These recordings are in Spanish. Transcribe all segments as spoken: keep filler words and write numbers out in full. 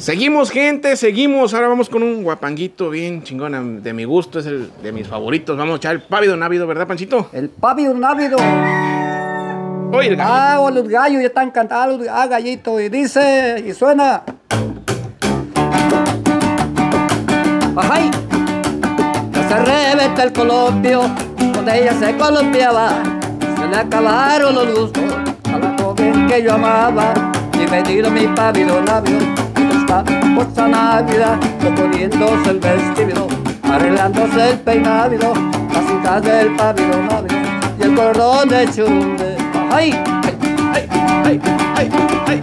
Seguimos, gente, seguimos. Ahora vamos con un guapanguito bien chingón, de mi gusto, es el de mis favoritos. Vamos a echar el pávido návido, ¿verdad, Panchito? El pávido návido. Oye, el gallo. Ah, o los gallos ya están cantando. Ah, gallito. Y dice, y suena. ¡Ajay! Ya se reventa el colombio donde ella se colombiaba. Se le acabaron los gustos a la joven que yo amaba. Bienvenido mi pávido návido. Esta cosa Navidad, componiéndose el vestido, arreglándose el peinado, las hijas del pávido návido y el cordón de churumbe. ¡Ay! ¡Ay! ¡Ay! ¡Ay! ¡Ay!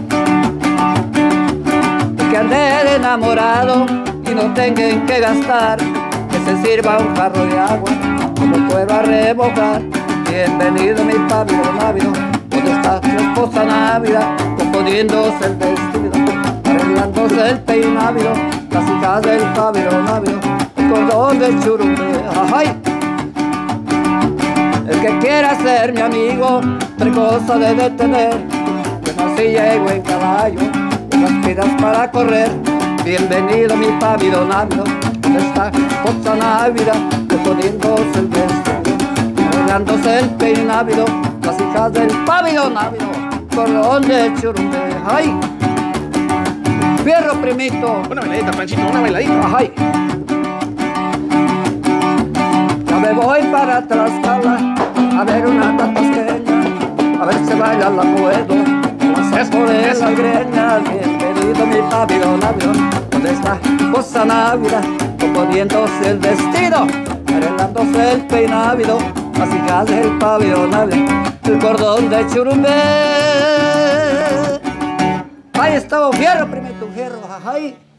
Y que ande enamorado y no tengan que gastar, que se sirva un jarro de agua como cuero a remojar. Bienvenido mi pávido návido, donde está su esposa Navidad, componiéndose el vestido, arreglándose el peinado, las hijas del pávido návido, el cordón del churumbe. ¡Ay! El que quiera ser mi amigo, tres cosas debe tener: buena silla y buen caballo, unas piedras para correr. Bienvenido mi pávido návido, donde está esposa Navidad, componiéndose el vestido, arreglándose el peinado, las hijas del pávido návido, cordón de churumbe. ¡Ay! Fierro, primito. Una bailadita, Panchito, una bailadita. ¡Ay! Ya me voy para Tlaxcala a ver una tatasqueña, a ver si baila la puedo, pasar por eso. la greña. Bienvenido mi pávido návido, donde está esposa Navidad, componiéndose el vestido, arreglándose el peinado, las hijas del pávido návido, el cordón de churumbe. Ahí estaba, fierro, primito, fierro, ajay.